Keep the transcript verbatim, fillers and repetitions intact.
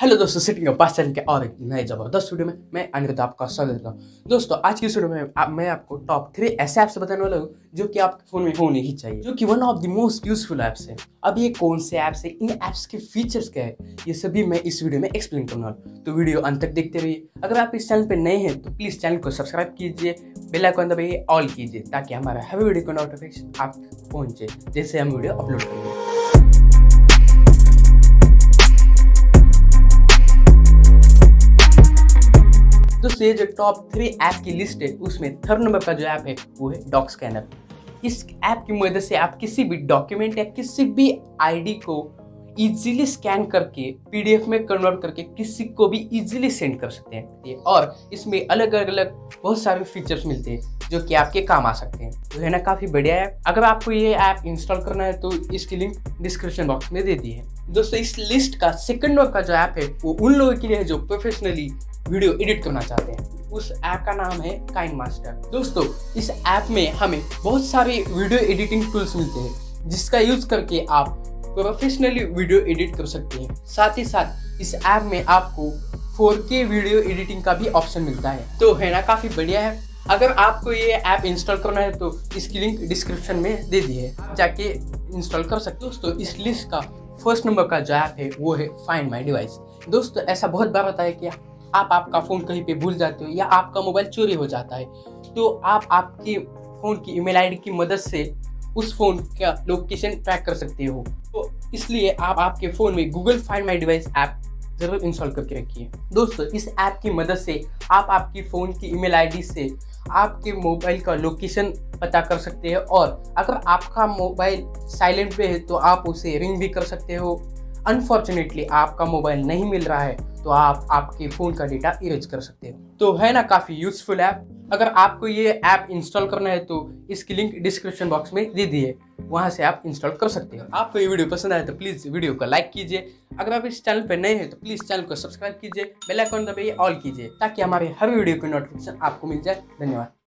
Hello दोस्तों, sitting बादशाह के और एक नए जबरदस्त वीडियो में मैं अनिरुद्ध आपका स्वागत करता हूँ। दोस्तों आज की इस वीडियो में आप, मैं आपको टॉप थ्री ऐसे ऐप्स बताने वाला हूँ जो कि आपके फोन में होने ही चाहिए, जो कि one of the most useful apps है। अब ये कौन से ऐप्स है, इन ऐप्स के फीचर्स क्या है, ये सभी मैं इस वीडियो में एक्सप्लेन करने वाला हूँ। तो वीडियो अंत तक देखते रहिए। अगर आप इस चैनल पर नए हैं तो प्लीज चैनल को सब्सक्राइब कीजिए, बेल आइकन दबाइए, ऑल कीजिए, ताकि हमारा हर वीडियो का नोटिफिकेशन आप पहुंचे जैसे हम वीडियो अपलोड करेंगे। दोस्तों ये जो टॉप थ्री ऐप की लिस्ट है उसमें थर्ड नंबर का जो ऐप है वो है डॉक स्कैनर। इस ऐप की मदद से आप किसी भी डॉक्यूमेंट या किसी भी आईडी को इजीली स्कैन करके पीडीएफ में कन्वर्ट करके किसी को भी इजीली सेंड कर सकते हैं, और इसमें अलग अलग बहुत सारे फीचर्स मिलते हैं जो कि आपके काम आ सकते हैं। तो है ना, काफी बढ़िया है। अगर आपको ये ऐप इंस्टॉल करना है तो इसकी लिंक डिस्क्रिप्शन बॉक्स में दे दी है। दोस्तों इस लिस्ट का सेकंड नंबर का जो ऐप है वो उन लोगों के लिए है जो प्रोफेशनली वीडियो एडिट करना चाहते हैं। उस ऐप का नाम है काइनमास्टर। दोस्तों इस ऐप में हमें बहुत सारे वीडियो एडिटिंग टूल्स मिलते हैं जिसका यूज करके आप प्रोफेशनली वीडियो एडिट कर सकते हैं। साथ ही साथ इस ऐप में आपको फोर के वीडियो एडिटिंग का भी ऑप्शन मिलता है। तो है ना, काफी बढ़िया है। अगर आपको ये ऐप इंस्टॉल करना है तो इसकी लिंक डिस्क्रिप्शन में दे दी है, जाके इंस्टॉल कर सकते हो। दोस्तों इस लिस्ट का फर्स्ट नंबर का जो ऐप है वो है फाइंड माई डिवाइस। दोस्तों ऐसा बहुत बार होता है कि आप आपका फ़ोन कहीं पे भूल जाते हो या आपका मोबाइल चोरी हो जाता है, तो आप आपके फ़ोन की ईमेल आईडी की मदद से उस फ़ोन का लोकेशन ट्रैक कर सकते हो। तो इसलिए आप आपके फ़ोन में Google find my device app ज़रूर इंस्टॉल करके रखिए। दोस्तों इस ऐप की मदद से आप आपकी फ़ोन की ईमेल आईडी से आपके मोबाइल का लोकेशन पता कर सकते हैं, और अगर आपका मोबाइल साइलेंट पे है तो आप उसे रिंग भी कर सकते हो। अनफॉर्चुनेटली आपका मोबाइल नहीं मिल रहा है तो आप आपके फ़ोन का डेटा इरेज कर सकते हो। तो है ना, काफ़ी यूजफुल ऐप। अगर आपको ये ऐप इंस्टॉल करना है तो इसकी लिंक डिस्क्रिप्शन बॉक्स में दे दी है, वहाँ से आप इंस्टॉल कर सकते हो। आपको ये वीडियो पसंद आए तो प्लीज़ वीडियो को लाइक कीजिए। अगर आप इस चैनल पर नए हैं तो प्लीज़ चैनल को सब्सक्राइब कीजिए, बेल आइकन दबाइए, ऑल कीजिए, ताकि हमारे हर वीडियो की नोटिफिकेशन आपको मिल जाए। धन्यवाद।